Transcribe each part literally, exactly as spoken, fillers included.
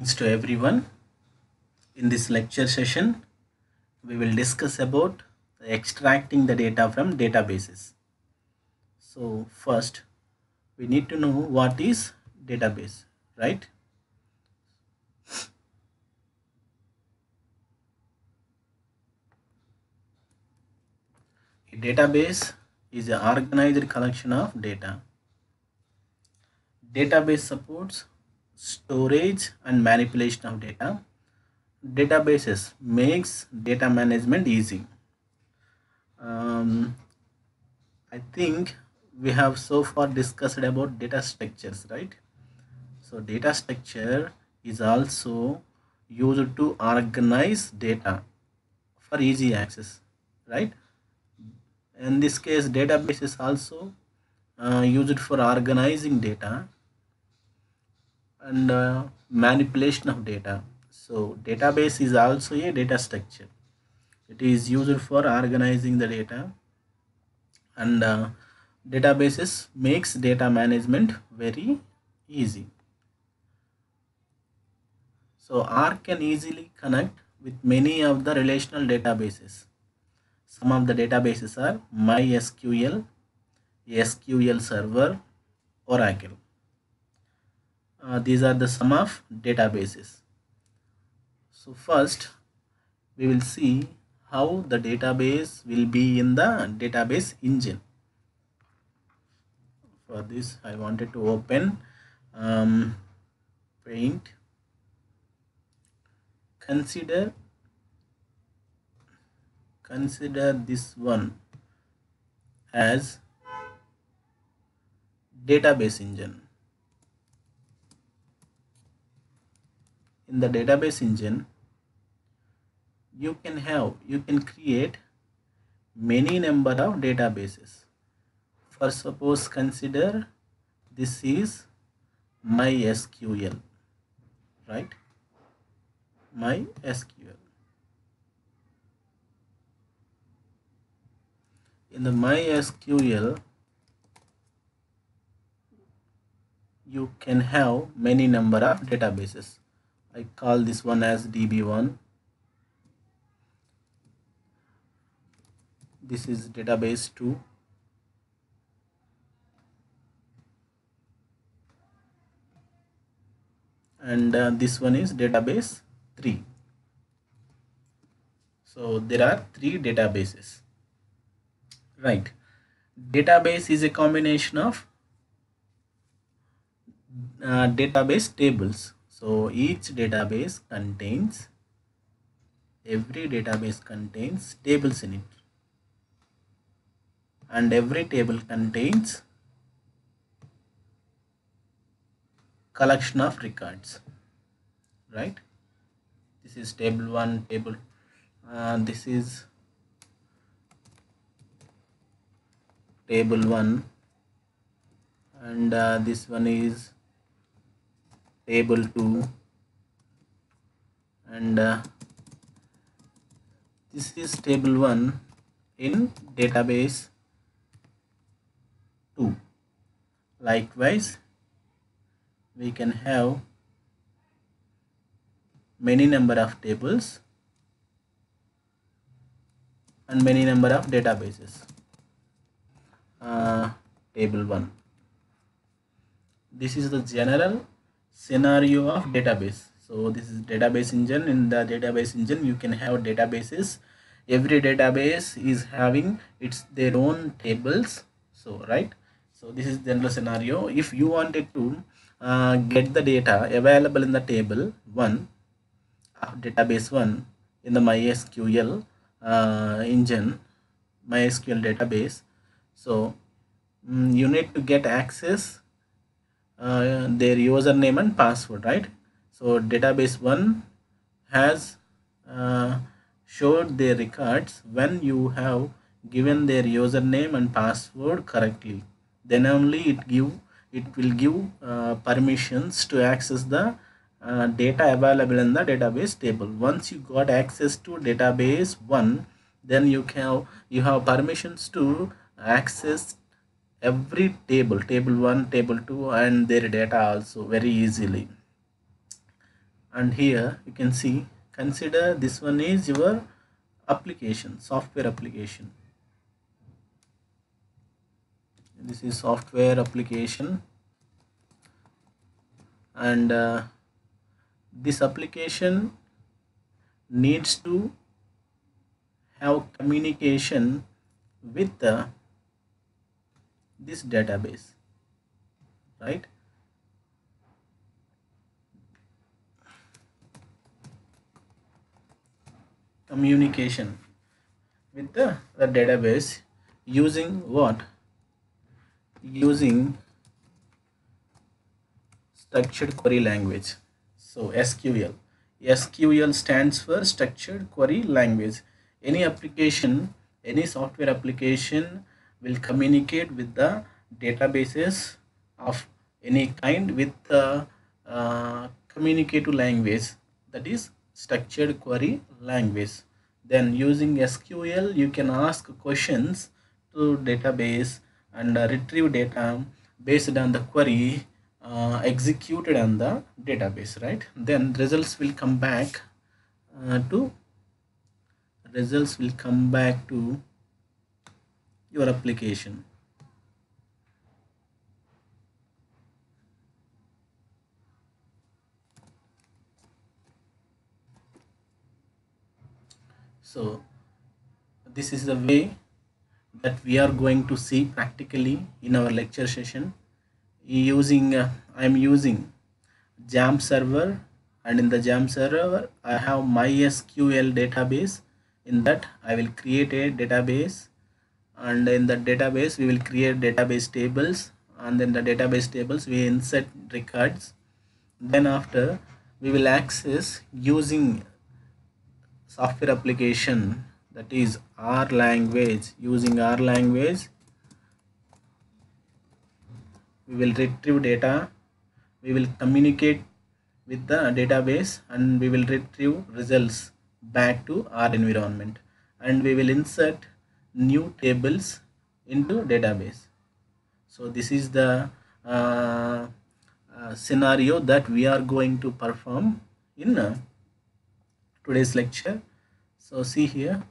Thanks to everyone. In this lecture session, we will discuss about extracting the data from databases. So first, we need to know what is database, right? A database is an organized collection of data. Database supports storage and manipulation of data. Databases makes data management easy. Um, I think we have so far discussed about data structures, right? So data structure is also used to organize data for easy access, right? In this case, database is also uh, used for organizing data and uh, manipulation of data. So database is also a data structure. It is used for organizing the data, and uh, databases makes data management very easy. So R can easily connect with many of the relational databases. Some of the databases are MySQL, S Q L Server, Oracle. Uh, these are the some of databases. So first, we will see how the database will be in the database engine. For this, I wanted to open um, Paint. Consider consider this one as database engine. In the database engine, you can have you can create many number of databases. For suppose consider this is MySQL, right? MySQL. In the MySQL, you can have many number of databases. I call this one as D B one. This is database two. And uh, this one is database three. So there are three databases, right? Database is a combination of uh, database tables. So each database contains every database contains tables in it, and every table contains collection of records, right? This is table one, table uh, this is table one, and uh, this one is table two, and uh, this is table one in database two. Likewise, we can have many number of tables and many number of databases. Uh, table one. This is the general scenario of database. So this is database engine. In the database engine, you can have databases. Every database is having its their own tables. So right. So this is general scenario. If you wanted to uh, get the data available in the table one of database one in the MySQL uh, engine, MySQL database, so mm, you need to get access uh, their username and password, right? So database one has uh, showed their records when you have given their username and password correctly. Then only it give it will give uh, permissions to access the uh, data available in the database table. Once you got access to database one, then you can you have permissions to access every table, table one, table two, and their data also very easily. and here you can see, consider this one is your application, software application. This is software application, and uh, this application needs to have communication with uh, this database, right? Communication with the, the database using what? Using structured query language. So S Q L. S Q L stands for structured query language. Any application, any software application will communicate with the databases of any kind with the uh, communicative language, that is structured query language. Then using S Q L you can ask questions to database and uh, retrieve data based on the query uh, executed on the database, right? Then results will come back uh, to results will come back to your application. So this is the way that we are going to see practically in our lecture session. Using uh, I am using Jam server, and in the Jam server I have MySQL database. In that I will create a database, and in the database we will create database tables, and then the database tables we insert records. Then after we will access using software application, that is R language. Using R language we will retrieve data, we will communicate with the database, and we will retrieve results back to our environment, and we will insert new tables into database. So this is the uh, uh, scenario that we are going to perform in uh, today's lecture. So see here,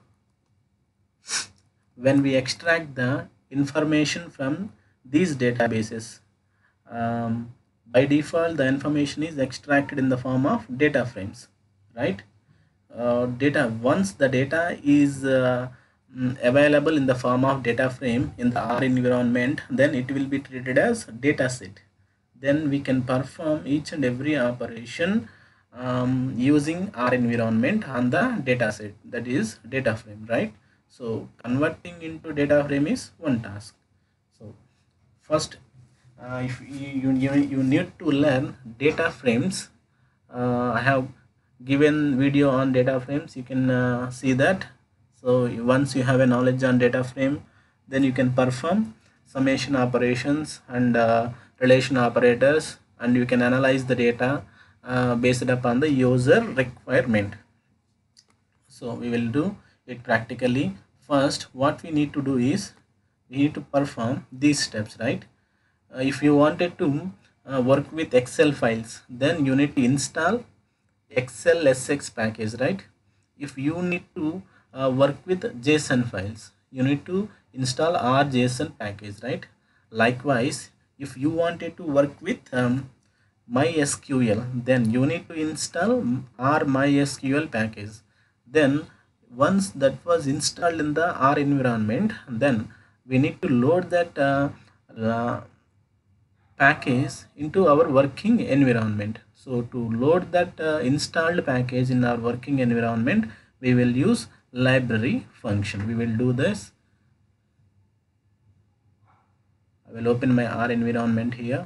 when we extract the information from these databases, um, by default the information is extracted in the form of data frames, right? Uh, data once the data is uh, mm, available in the form of data frame in the R environment, then it will be treated as data set. Then we can perform each and every operation um, using R environment on the data set, that is data frame, right? So converting into data frame is one task. So first uh, if you, you you need to learn data frames, uh, I have given video on data frames, you can uh, see that. So once you have a knowledge on data frame, then you can perform summation operations and uh, relation operators, and you can analyze the data uh, based upon the user requirement. So we will do it practically. First what we need to do is we need to perform these steps, right? Uh, if you wanted to uh, work with Excel files, then you need to install Excel S X package, right? If you need to uh, work with JSON files, you need to install R JSON package, right? Likewise, if you wanted to work with um, MySQL, then you need to install R MySQL package. Then once that was installed in the R environment, then we need to load that uh, uh, package into our working environment. So to load that uh, installed package in our working environment, we will use library function. We will do this. I will open my R environment here.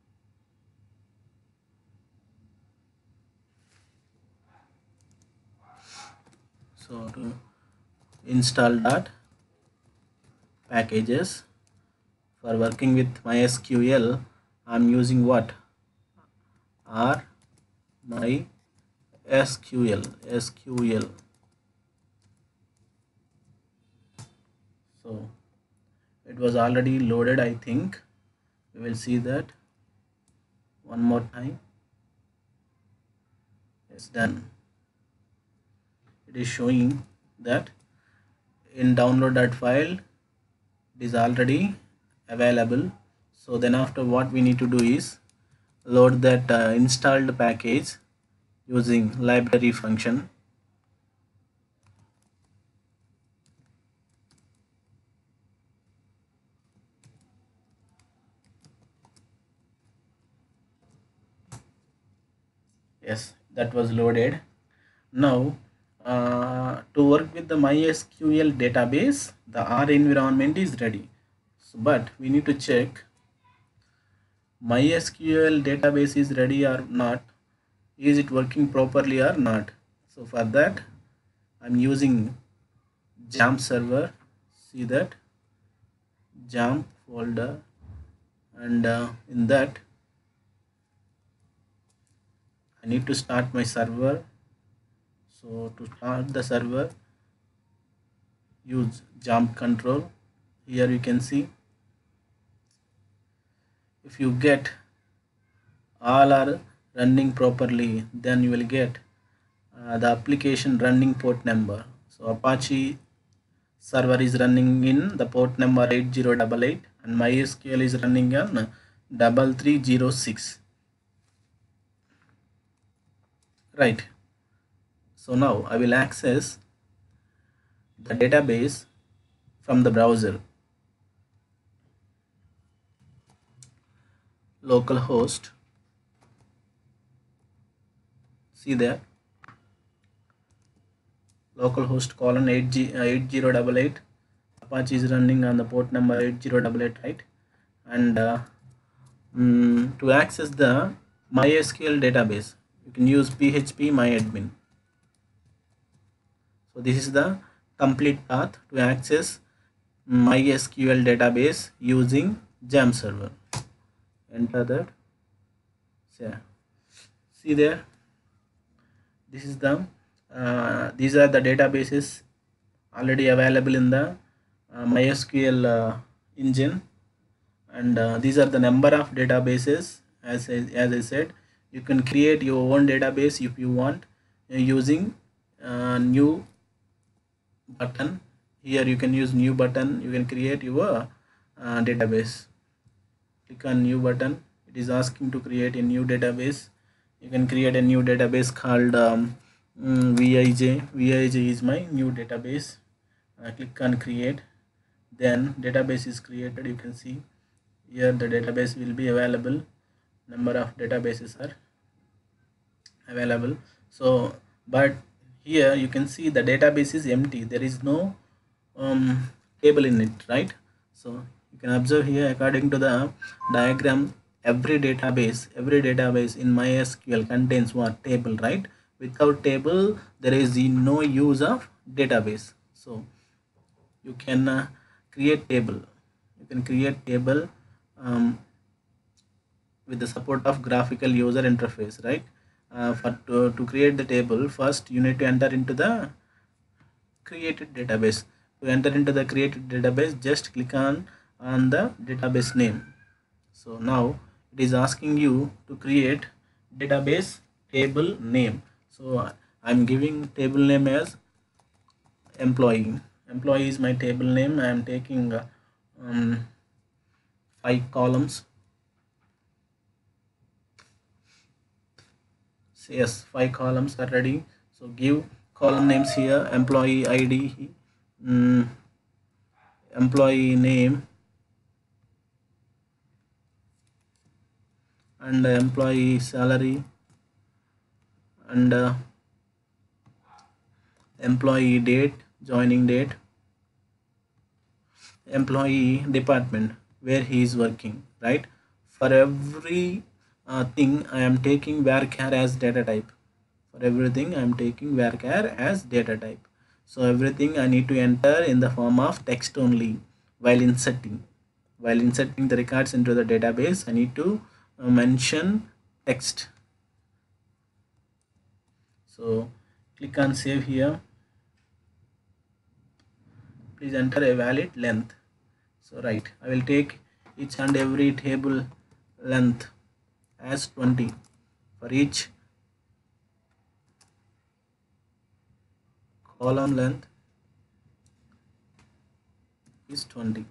So to install that packages for working with MySQL, I'm using what? R MySQL S Q L. So it was already loaded, I think. We will see that one more time. It's done. It is showing that in download that file it is already available. So then after, what we need to do is load that uh, installed package using library function. Yes, that was loaded. Now uh, to work with the MySQL database, the R environment is ready. So, but we need to check MySQL database is ready or not. Is it working properly or not? So for that, I'm using XAMPP server. See that XAMPP folder, and uh, in that I need to start my server. So to start the server, use XAMPP control. Here you can see, if you get all are running properly, then you will get uh, the application running port number. So Apache server is running in the port number eight zero eight eight, and MySQL is running on double three zero six. Right. So now I will access the database from the browser. Localhost. See there. Localhost colon eight zero eight eight. Apache is running on the port number eight zero eight eight, right? And uh, mm, to access the MySQL database, you can use P H P myadmin. So this is the complete path to access MySQL database using XAMPP server. Enter that. So, see there. This is the uh, these are the databases already available in the uh, MySQL uh, engine, and uh, these are the number of databases. As I, as I said, you can create your own database if you want uh, using uh, new button. Here you can use new button. You can create your uh, database. Click on new button. It is asking to create a new database. You can create a new database called um, um, Vij. Vij is my new database. Uh, click on create. Then database is created. You can see here the database will be available. Number of databases are available. So but here you can see the database is empty. There is no um, table in it, right? So you can observe here, according to the diagram, every database every database in MySQL contains what? Table, right? Without table there is no use of database. So you can uh, create table you can create table um, with the support of graphical user interface, right? Uh, for to, to create the table, first you need to enter into the created database. To enter into the created database, just click on on the database name. So now it is asking you to create database table name. So I'm giving table name as employee. Employee is my table name. I am taking uh, um, five columns. So yes, five columns are ready. So give column names here: employee I D, um, employee name, and employee salary, and uh, employee date, joining date, employee department where he is working, right? For every uh, thing I am taking varchar as data type. For everything I am taking varchar as data type. So everything I need to enter in the form of text only while inserting. While inserting the records into the database, I need to uh, mention text. So click on save here. Please enter a valid length. So right, I will take each and every table length as twenty. For each column length is twenty.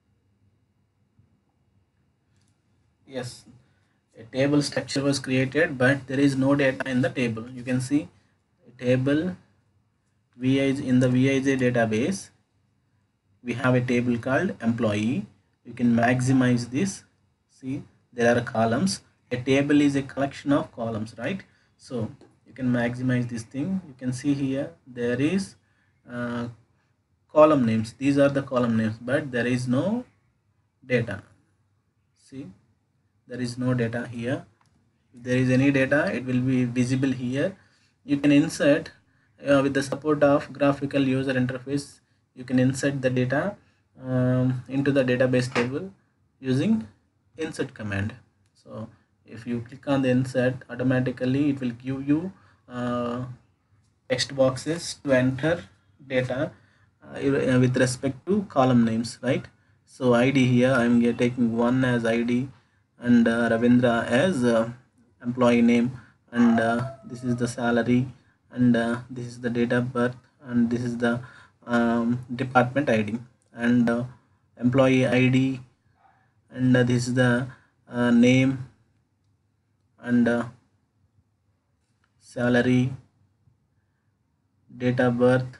Yes, a table structure was created, but there is no data in the table. You can see a table V I J in the V I J database. We have a table called employee. You can maximize this. See, there are columns. A table is a collection of columns, right? So you can maximize this thing. You can see here there is uh, column names. These are the column names, but there is no data. See, there is no data here. If there is any data, it will be visible here. You can insert uh, with the support of graphical user interface. You can insert the data um, into the database table using insert command. So if you click on the insert, automatically it will give you uh, text boxes to enter data uh, with respect to column names, right? So I D here I am taking one as I D and uh, Ravindra as uh, employee name, and uh, this is the salary, and uh, this is the date of birth, and this is the um, department I D, and uh, employee I D, and uh, this is the uh, name, and uh, salary, date of birth,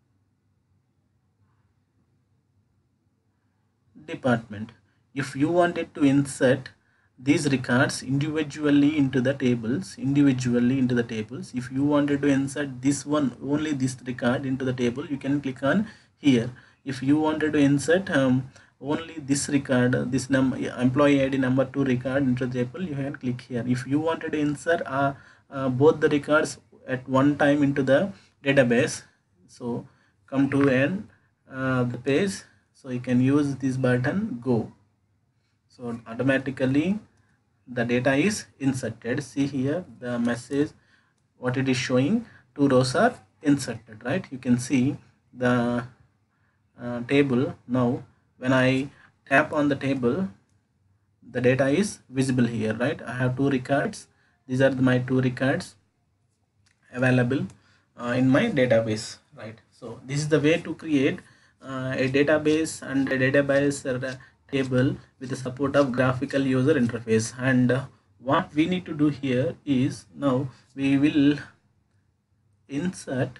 department. If you wanted to insert these records individually into the tables individually into the tables if you wanted to insert this one, only this record, into the table, you can click on here. If you wanted to insert um, only this record, this number, employee I D number two record into the table, you can click here. If you wanted to insert uh, uh, both the records at one time into the database, so come to end uh, the page, so you can use this button go. So automatically the data is inserted. See here the message, what it is showing, two rows are inserted, right? You can see the uh, table. Now when I tap on the table, the data is visible here, right? I have two records. These are my two records available uh, in my database, right? So this is the way to create uh, a database and a database uh, table with the support of graphical user interface. And uh, what we need to do here is, now we will insert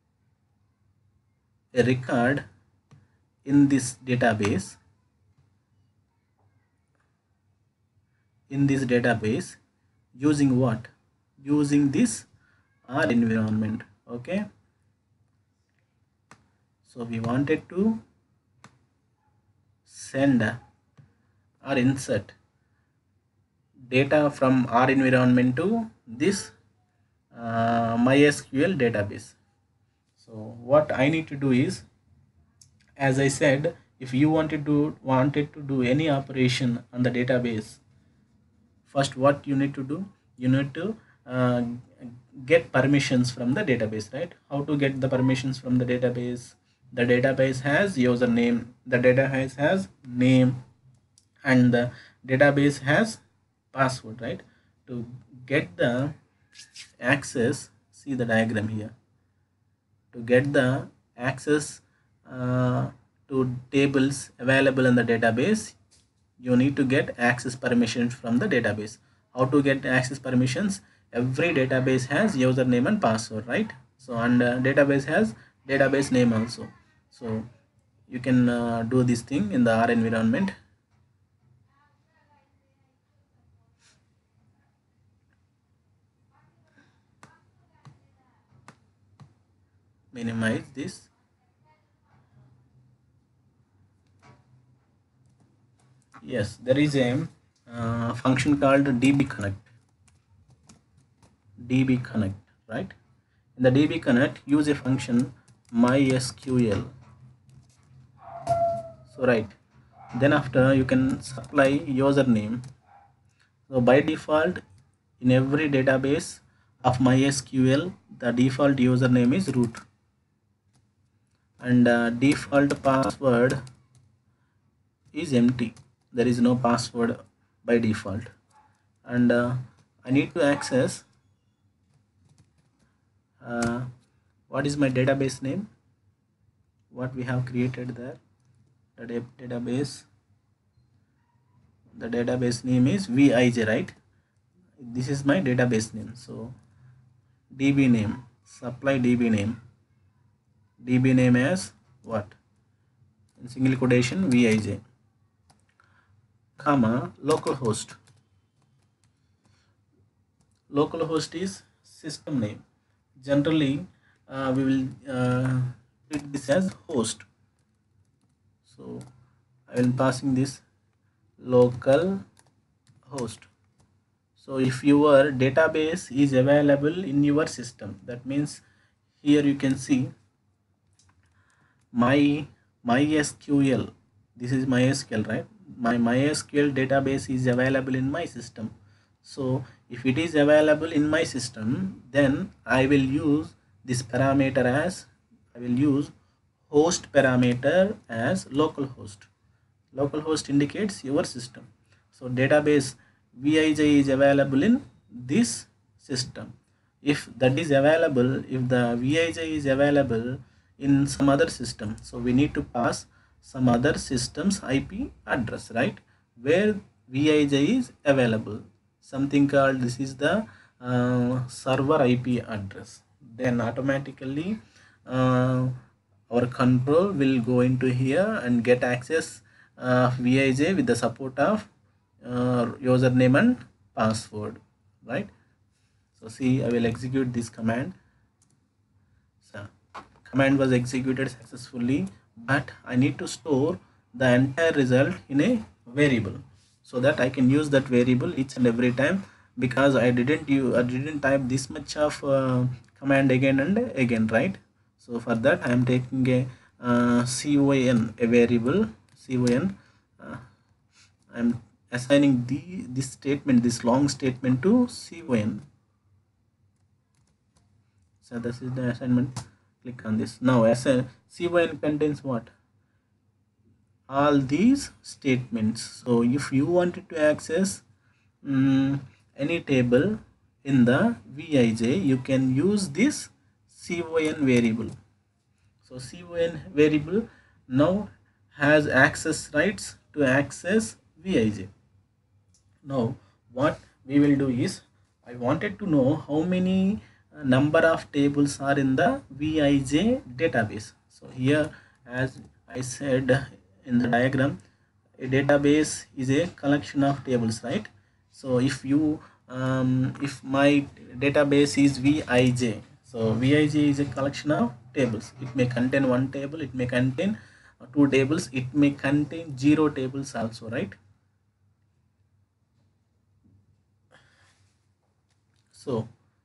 a record in this database in this database using what? Using this R environment. Okay, so we wanted to send or insert data from R environment to this uh, MySQL database. So what I need to do is, as I said, if you wanted to wanted to do any operation on the database, first what you need to do, you need to uh, get permissions from the database, right? How to get the permissions from the database? The database has username, the database has name, and the database has password, right? To get the access, see the diagram here, to get the access uh, to tables available in the database, you need to get access permissions from the database. How to get access permissions? Every database has username and password, right? So and uh, database has database name also. So you can uh, do this thing in the R environment. Minimize this. Yes, there is a uh, function called dbconnect. dbconnect, right? In the dbconnect, use a function mysql. So right, then after you can supply username. So by default, in every database of MySQL, the default username is root, and uh, default password is empty. There is no password by default, and uh, I need to access uh, what is my database name, what we have created there, the database, the database name is Vij, right? This is my database name. So db name, supply db name, db name as what, in single quotation Vij, comma localhost. Localhost is system name. Generally uh, we will uh, treat this as host, so I will passing this local host. So if your database is available in your system, that means here you can see my MySQL, this is MySQL, right? My MySQL database is available in my system. So if it is available in my system, then I will use this parameter as, I will use host parameter as localhost. Localhost indicates your system. So database Vij is available in this system. If that is available, if the Vij is available in some other system, so we need to pass some other system's I P address, right, where Vij is available, something called, this is the uh, server I P address. Then automatically uh, our control will go into here and get access of Vij with the support of uh, username and password, right? So see, I will execute this command. So command was executed successfully, but I need to store the entire result in a variable so that I can use that variable each and every time, because I didn't you I didn't type this much of uh, command again and again, right? So for that I am taking a uh, con, a variable con. uh, I am assigning the this statement, this long statement to con. So this is the assignment. Click on this. Now as a con contains what, all these statements. So if you wanted to access um, any table in the Vij, you can use this con variable. So con variable now has access rights to access Vij. Now what we will do is, I wanted to know how many uh, number of tables are in the Vij database. So here, as I said in the diagram, a database is a collection of tables, right? So if you um, if my database is Vij, so Vij is a collection of tables. It may contain one table, it may contain uh, two tables, it may contain zero tables also, right? So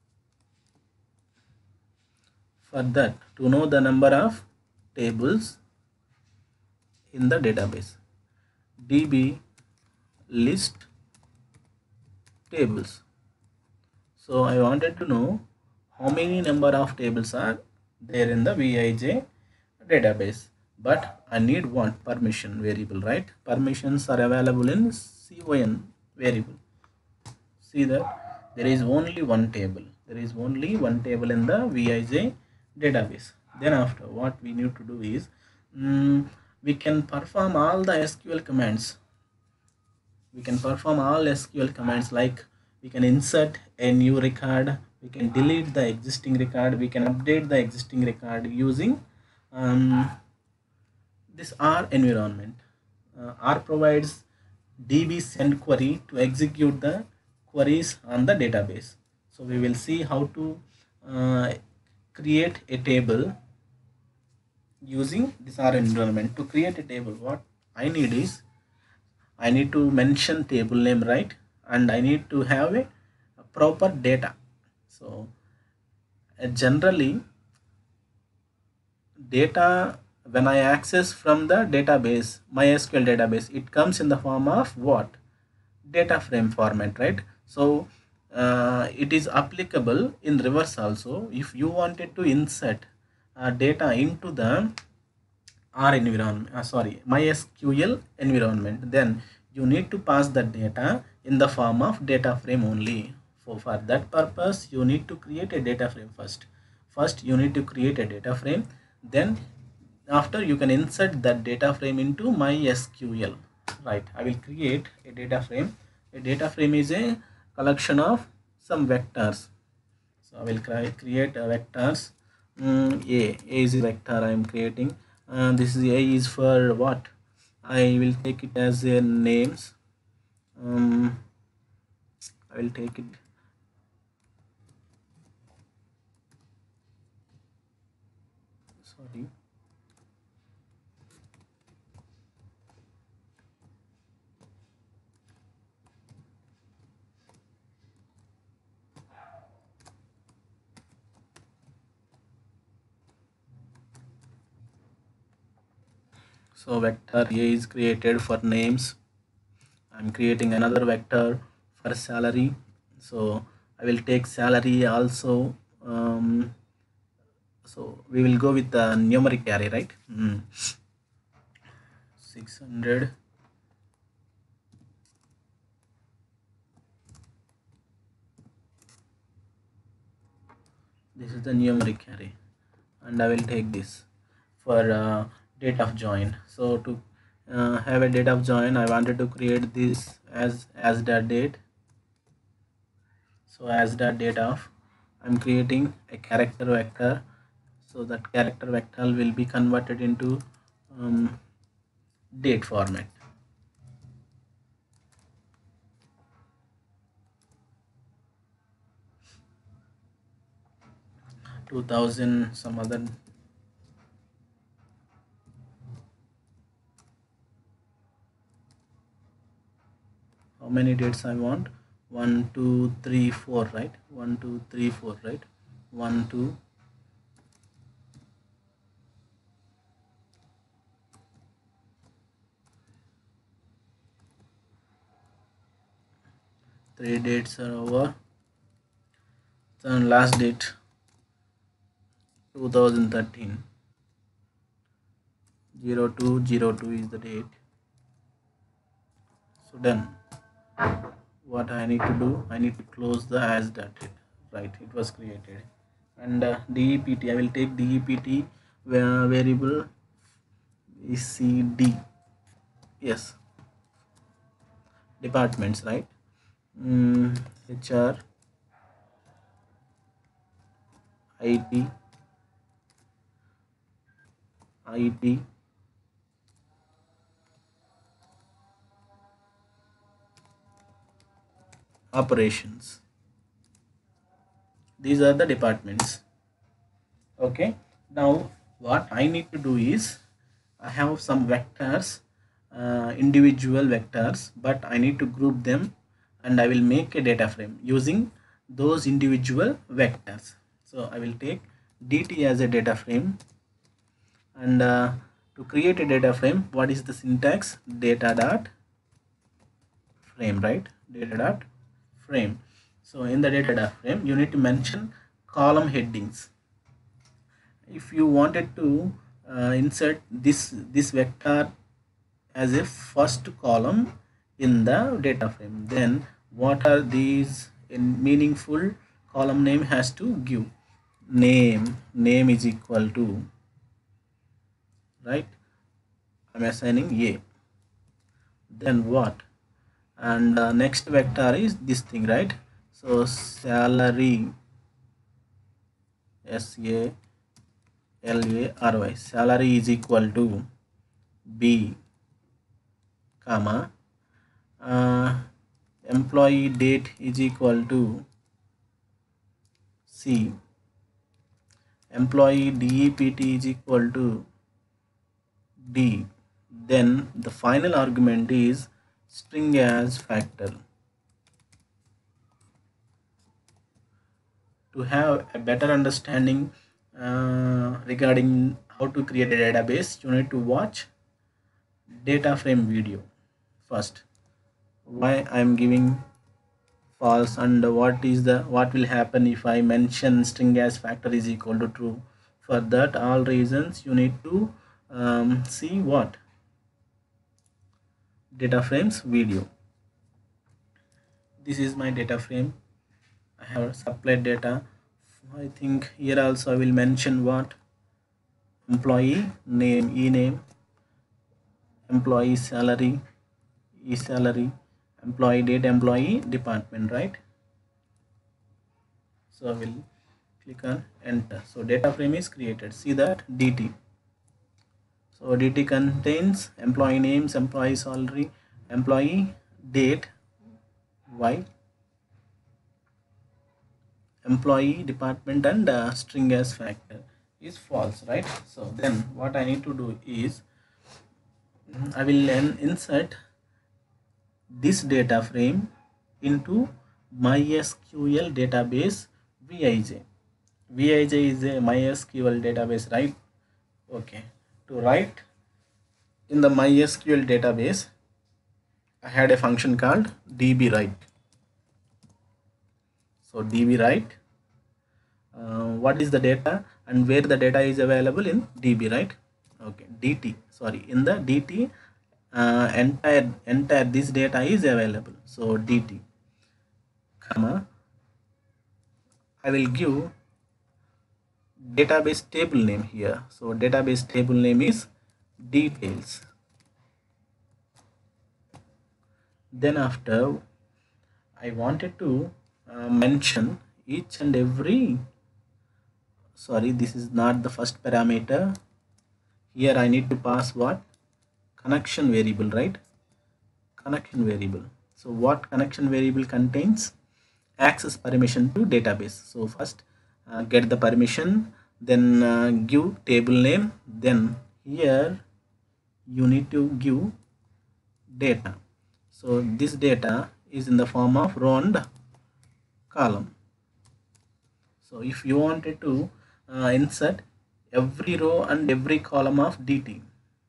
for that, to know the number of tables in the database, db list tables. So I wanted to know how many number of tables are there in the Vij database, but I need one permission variable, right? Permissions are available in con variable. See that there is only one table, there is only one table in the Vij database. Then after, what we need to do is um, we can perform all the S Q L commands. We can perform all S Q L commands, like we can insert a new record, we can delete the existing record, we can update the existing record using um, this R environment. Uh, R provides db send query to execute the queries on the database. So we will see how to uh, create a table using this R environment. To create a table, what I need is, I need to mention table name, right? And I need to have a, a proper data. So uh, generally data, when I access from the database, MySQL database, it comes in the form of what? Data frame format, right? So uh, it is applicable in reverse also. If you wanted to insert uh, data into the R environment, uh, sorry, MySQL environment, then you need to pass the data in the form of data frame only. So for that purpose, you need to create a data frame first. first you need to create a data frame, then after you can insert that data frame into MySQL. Right, I will create a data frame. A data frame is a collection of some vectors. So I will create a vectors. mm, a a is a vector I am creating. Uh, this is a is for what, I will take it as a names. um, I will take it, sorry, so vector a is created for names. I'm creating another vector for salary, so I will take salary also. um, so we will go with the numeric array, right? mm. six hundred. This is the numeric array, and I will take this for uh, date of join. So to uh, have a date of join, I wanted to create this as as the date. So as the date of, I'm creating a character vector, so that character vector will be converted into um, date format. two thousand some other. How many dates I want? One two three four, right? One two three four, right? One two three dates are over. Then last date two thousand thirteen. zero two zero two is the date. So done. What I need to do, I need to close the as that date. Right, it was created. And uh, dept, I will take dept where variable is cd. Yes, departments, right? mm, hr, it, it, operations. These are the departments. Okay, now what I need to do is, I have some vectors, uh, individual vectors, but I need to group them, and I will make a data frame using those individual vectors. So I will take dt as a data frame, and uh, to create a data frame, what is the syntax? Data dot frame, right? Data dot frame. So in the data dot frame, you need to mention column headings. If you wanted to uh, insert this this vector as a first column in the data frame, then what are these in meaningful column name has to give? Name, name is equal to, right? I'm assigning a. Then what? And uh, next vector is this thing, right? So salary, S A L A R Y, salary is equal to B, comma, uh, employee date is equal to C, employee dept is equal to D. Then the final argument is string as factor. To have a better understanding uh, regarding how to create a database, you need to watch data frame video first. Why I am giving false, and what is the what will happen if I mention string as factor is equal to true? For that all reasons, you need to um, see what data frames video. This is my data frame. I have supplied data I think here also I will mention what employee name, e name, employee salary, e salary, employee date, employee department, right? So I will click on enter. So data frame is created. See that D T. So D T contains employee names, employee salary, employee date, Y, employee department, and uh, string as factor is false, right? So then what I need to do is I will then insert this data frame into MySQL database Vij. Vij is a MySQL database, right? Okay. To write in the MySQL database, I had a function called dbwrite. So dbwrite, uh, what is the data and where the data is available in dbwrite. Okay, dt. Sorry, in the dt, uh, entire entire this data is available. So dt, comma, I will give database table name here. So database table name is details. Then after I wanted to uh, mention each and every, sorry, this is not the first parameter. Here I need to pass what? Connection variable, right? Connection variable. So what connection variable contains? Access permission to database. So first uh, get the permission, then uh, give table name, then here you need to give data. So this data is in the form of row and column. So if you wanted to uh, insert every row and every column of D T,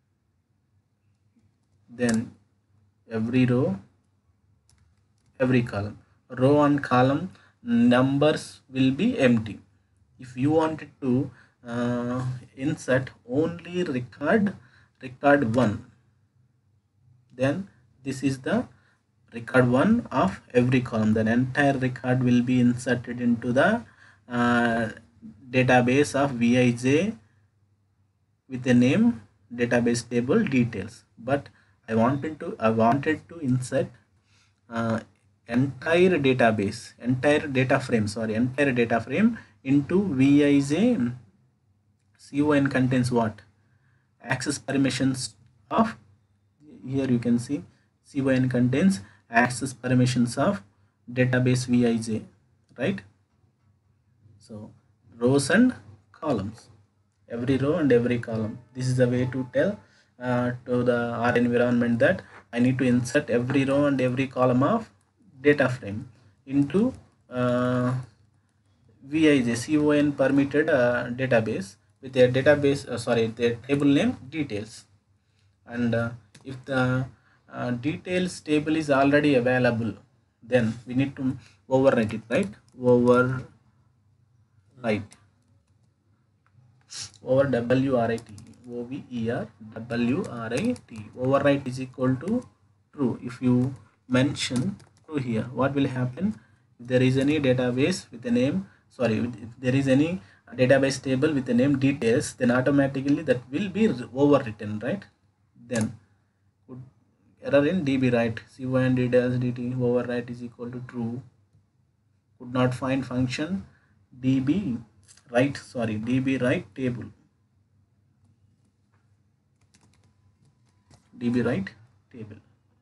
then every row, every column, row and column numbers will be empty. If you wanted to uh, insert only record record one, then this is the record one of every column. Then entire record will be inserted into the uh, database of Vij with the name database table details. But I wanted to I wanted to insert uh, entire database, entire data frame, sorry, entire data frame into Vij. Con contains what? Access permissions of, here you can see Con contains access permissions of database Vij, right? So rows and columns, every row and every column. This is the way to tell uh, to the R environment that I need to insert every row and every column of data frame into uh, Vij, Con permitted uh, database with a database, uh, sorry, the table name details. And uh, if the uh, details table is already available, then we need to overwrite it, right? Overwrite, over W R I T, O V E R W R I T. Overwrite is equal to true. If you mention true here, what will happen? If there is any database with the name, sorry, if there is any database table with the name details, then automatically that will be overwritten, right? Then error in dbwrite, Con details dt overwrite is equal to true. Could not find function dbwrite, sorry, dbwrite table, dbwrite table.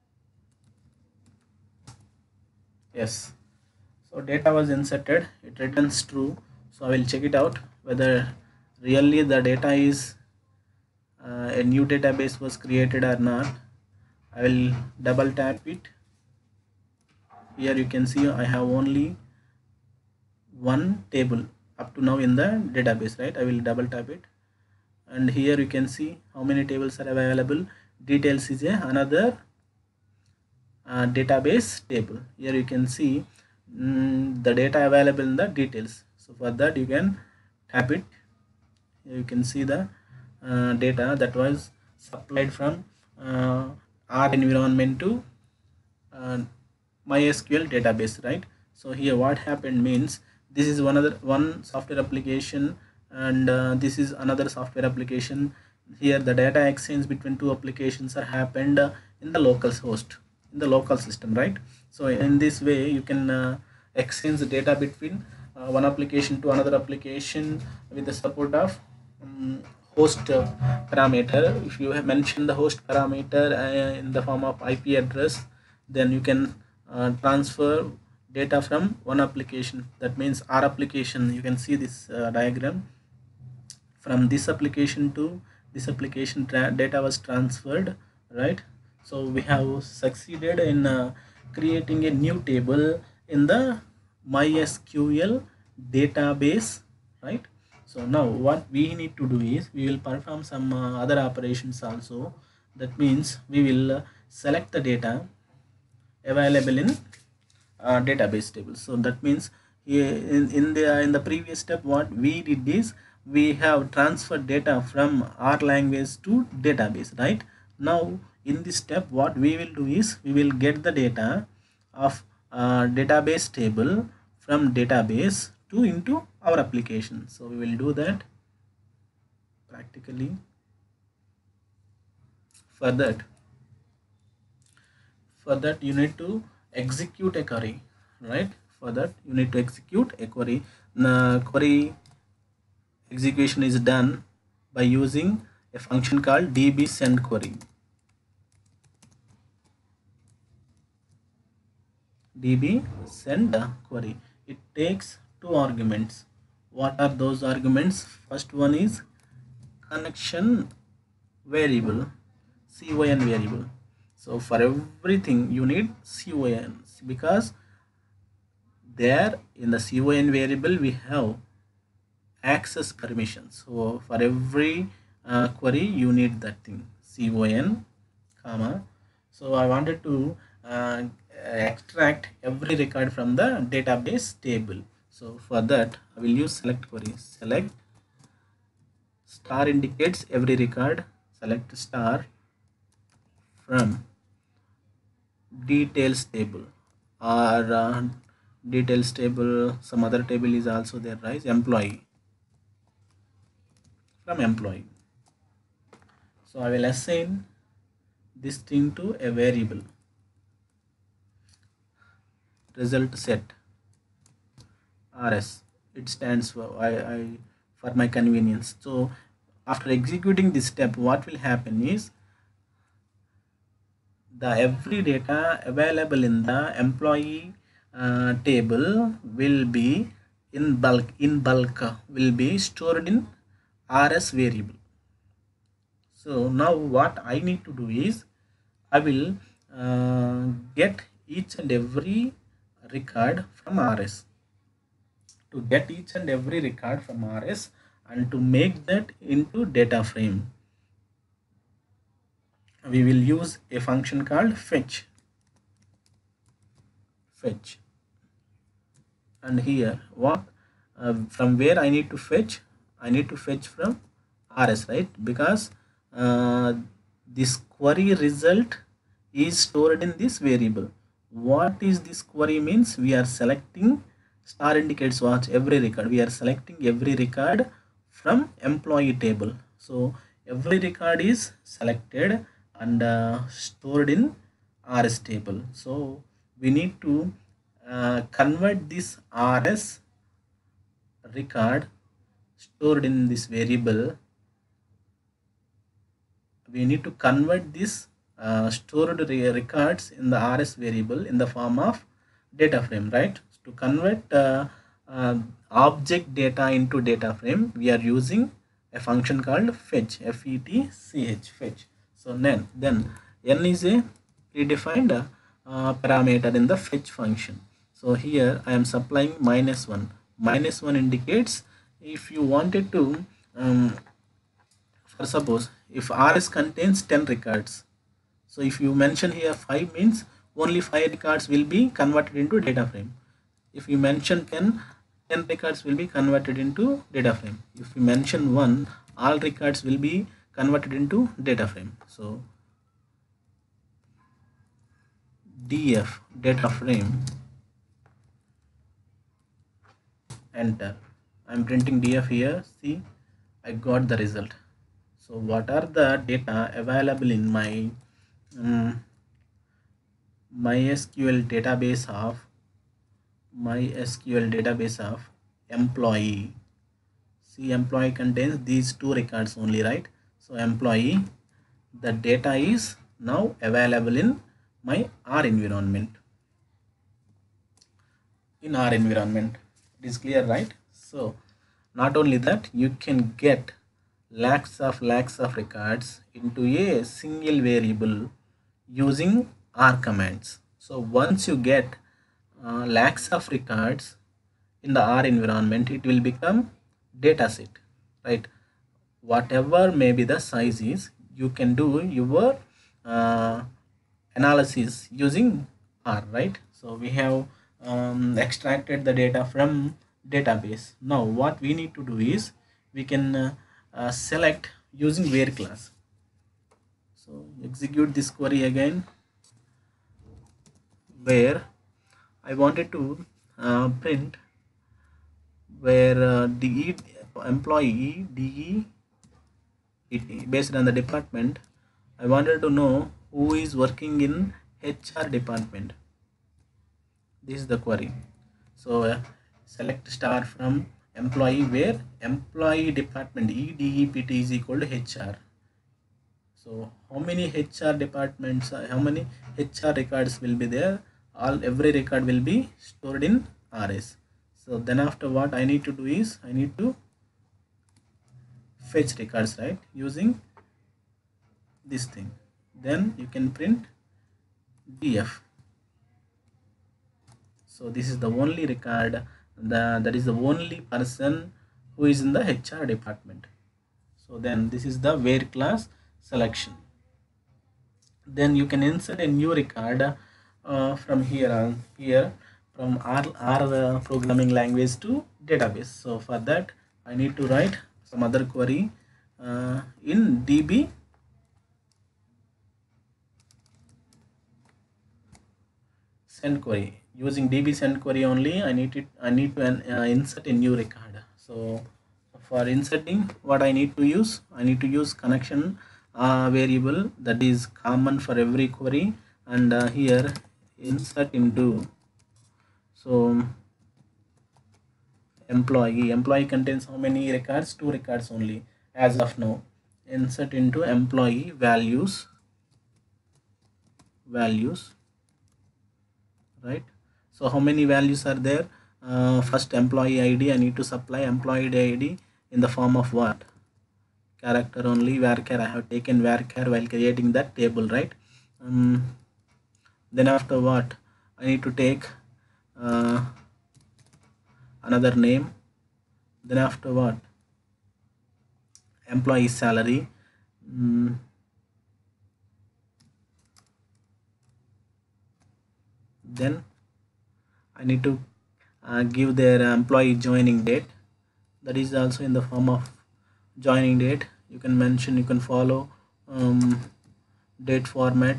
Yes, so data was inserted, it returns true. So I will check it out whether really the data is uh, a new database was created or not. I will double tap it. Here you can see I have only one table up to now in the database, right? I will double tap it, and here you can see how many tables are available. Details is a another uh, database table. Here you can see mm, the data available in the details. So for that you can tap it. Here you can see the uh, data that was supplied from uh, R environment to uh, MySQL database, right? So here what happened means this is one other one software application, and uh, this is another software application. Here the data exchange between two applications are happened uh, in the local host, in the local system, right? So in this way you can uh, exchange the data between uh, one application to another application with the support of um, host uh, parameter. If you have mentioned the host parameter uh, in the form of I P address, then you can uh, transfer data from one application, that means our application. You can see this uh, diagram. From this application to this application data was transferred, right? So we have succeeded in uh, creating a new table in the MySQL database, right? So now what we need to do is we will perform some uh, other operations also. That means we will uh, select the data available in uh, database table. So that means here in, in the in the previous step what we did is we have transferred data from our language to database, right? Now in this step what we will do is we will get the data of uh, database table from database to into our application. So we will do that practically. For that for that you need to execute a query, right? For that you need to execute a query. The query execution is done by using a function called db send query. Db send query. It takes two arguments. What are those arguments? First one is connection variable, con variable. So for everything you need con, because there in the con variable we have access permissions. So for every uh, query you need that thing, con, comma. So I wanted to uh, extract every record from the database table. So for that I will use select query. Select star indicates every record. Select star from details table, or uh, details table, some other table is also there, right? Employee, from employee. So I will assign this thing to a variable, result set rs. It stands for I, I for my convenience. So after executing this step what will happen is the every data available in the employee uh, table will be in bulk in bulk will be stored in rs variable. So now what I need to do is I will uh, get each and every record from rs. To get each and every record from rs and to make that into data frame, we will use a function called fetch. Fetch. And here what uh, from where I need to fetch? I need to fetch from rs, right? Because uh, this query result is stored in this variable. What is this query means? We are selecting, star indicates what? Every record. We are selecting every record from employee table. So every record is selected and uh, stored in rs table. So we need to uh, convert this rs record stored in this variable. We need to convert this uh, stored re records in the rs variable in the form of data frame, right? To convert uh, uh, object data into data frame, we are using a function called fetch. F E T C H, fetch. So then then n is a predefined uh, parameter in the fetch function. So here I am supplying minus one. Minus one indicates if you wanted to um, for suppose if rs contains ten records, so if you mention here five means only five records will be converted into data frame. If you mention ten, ten records will be converted into data frame. If you mention one, all records will be converted into data frame. So df data frame enter. I'm printing df here. See, I got the result. So what are the data available in my um, MySQL database of MySQL database of employee? See, employee contains these two records only, right? So employee, the data is now available in my R environment. In our environment, it is clear, right? So not only that, you can get lakhs of lakhs of records into a single variable using R commands. So once you get uh, lakhs of records in the R environment, it will become data set, right? Whatever may be the size is, you can do your uh, analysis using R, right? So we have um, extracted the data from database. Now what we need to do is we can uh, uh, select using where class. So execute this query again, where I wanted to uh, print where uh, de employee de it, based on the department. I wanted to know who is working in H R department. This is the query. So uh, select star from employee where employee department E D E P T is equal to H R. So how many H R departments, uh, how many H R records will be there? All every record will be stored in R S. So then after, what I need to do is I need to fetch records, right, using this thing. Then you can print df. So this is the only record, the that is the only person who is in the H R department. So then this is the where class selection. Then you can insert a new record uh, from here on here from R, R uh, programming language to database. So for that I need to write some other query uh, in D B send query. Using D B send query only, I need it. I need to uh, insert a new record. So for inserting, what I need to use, I need to use connection uh, variable that is common for every query, and uh, here insert into. So employee employee contains how many records? Two records only as of now. Insert into employee values values right? So how many values are there? Uh, first, employee I D. I need to supply employee I D in the form of what? Character only, varchar. I have taken varchar while creating that table, right? Um, then after what? I need to take uh, another name. Then after what? Employee salary. Um, then I need to uh, give their employee joining date. That is also in the form of joining date. You can mention, you can follow um, date format.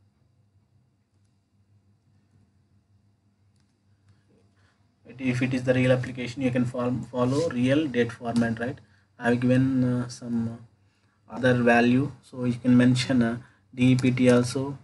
If it is the real application, you can follow, follow real date format, right? I have given uh, some other value, so you can mention uh, D E P T also.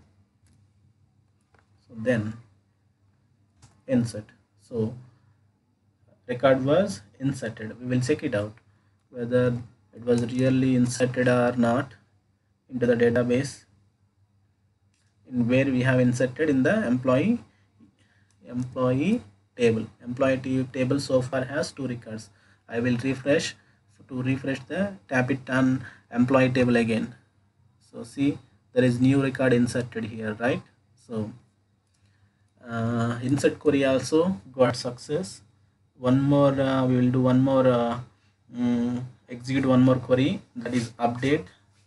So then insert. So record was inserted. We will check it out whether it was really inserted or not into the database, in where we have inserted in the employee employee table. Employee table so far has two records. I will refresh. To refresh the, tap it on employee table again. So see, there is new record inserted here, right? So uh, insert query also got success. One more, uh, we will do one more, uh, um, execute one more query, that is update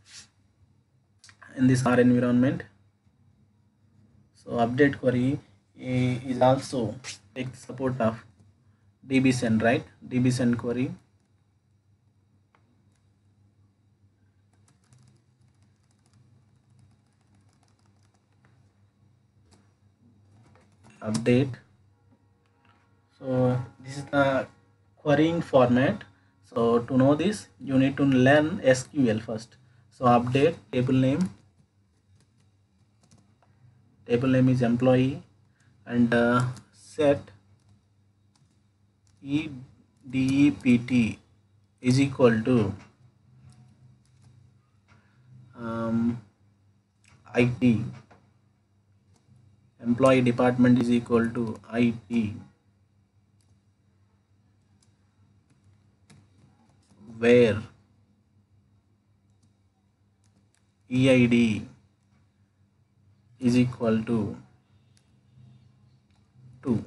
in this R environment. So update query is also take support of dbsend, right? Dbsend query. Update. So this is the querying format. So to know this, you need to learn S Q L first. So update table name, table name is employee, and uh, set E D E P T is equal to um, I T. Employee department is equal to I T, where E I D is equal to two.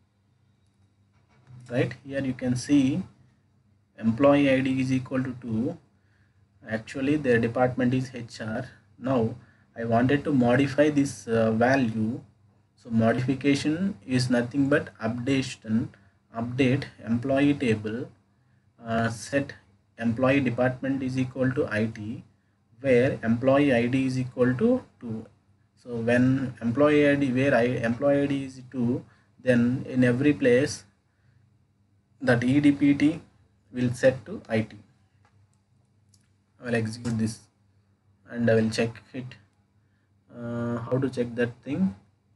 Right here you can see employee I D is equal to two. Actually their department is H R. Now I wanted to modify this uh, value. So modification is nothing but updation, update employee table, uh, set employee department is equal to I T, where employee I D is equal to two. So when employee I D, where I employee I D is two, then in every place that E D P T will set to I T. I will execute this and I will check it. Uh, how to check that thing?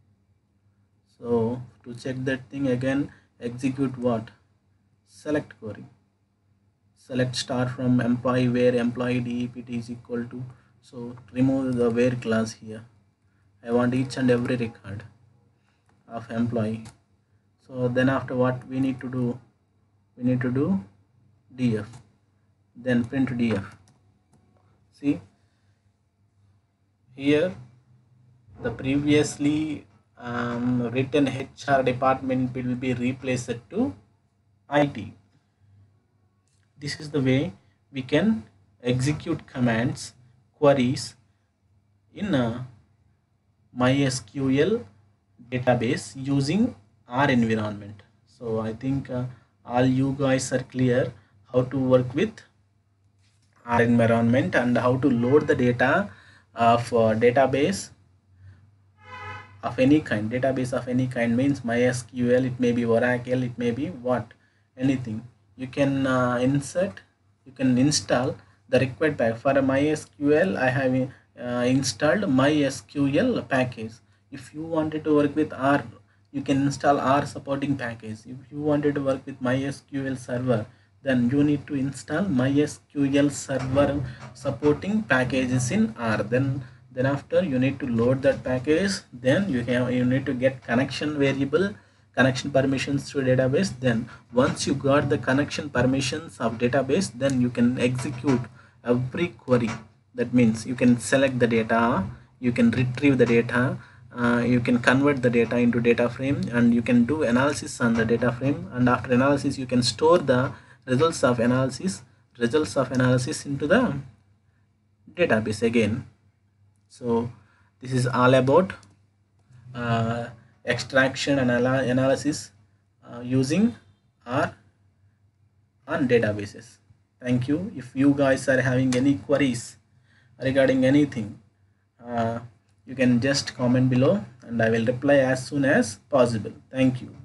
So to check that thing again, execute what? Select query. Select star from employee where employee D E P T is equal to. So remove the where class here. I want each and every record of employee. So then after what we need to do? We need to do D F. Then print D F. See here the previously um, written H R department will be replaced to I T. This is the way we can execute commands, queries in a MySQL database using R environment. So I think uh, all you guys are clear how to work with R environment and how to load the data of uh, database of any kind. Database of any kind means MySQL, it may be Oracle, it may be what, anything. You can uh, insert, you can install the required pack. For a MySQL, I have uh, installed MySQL package. If you wanted to work with R, you can install R supporting package. If you wanted to work with MySQL server, then you need to install MySQL server supporting packages in R. Then then after you need to load that package. Then you can you need to get connection variable, connection permissions to database. Then once you got the connection permissions of database, then you can execute every query. That means you can select the data, you can retrieve the data, uh, you can convert the data into data frame, and you can do analysis on the data frame, and after analysis you can store the results of analysis results of analysis into the database again. So this is all about uh, extraction and analysis uh, using R on databases. Thank you. If you guys are having any queries regarding anything, uh, you can just comment below and I will reply as soon as possible. Thank you.